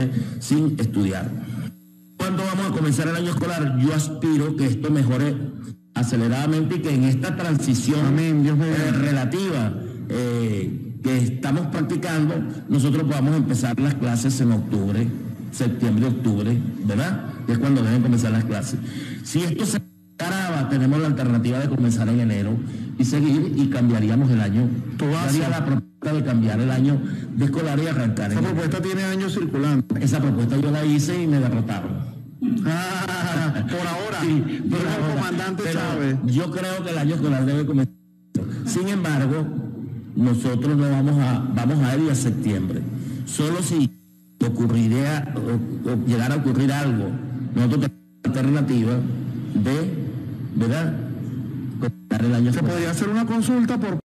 octubre sin estudiar. ¿Cuándo vamos a comenzar el año escolar? Yo aspiro que esto mejore aceleradamente y que en esta transición relativa que estamos practicando, nosotros podamos empezar las clases en octubre, septiembre, octubre, ¿verdad? Que es cuando deben comenzar las clases. Si esto se agrava, tenemos la alternativa de comenzar en enero y seguir, y cambiaríamos el año. Haría la propuesta de cambiar el año de escolar y arrancar. Esa propuesta tiene años circulando. Esa propuesta yo la hice y me derrotaron. Por ahora. Sí, por ahora. El comandante Chávez. Yo creo que el año escolar debe comenzar. Sin embargo, nosotros no vamos a ir a septiembre. Solo si ocurriría o llegara a ocurrir algo, nosotros tenemos la alternativa de, ¿verdad?, comenzar el año escolar. Se podría hacer una consulta por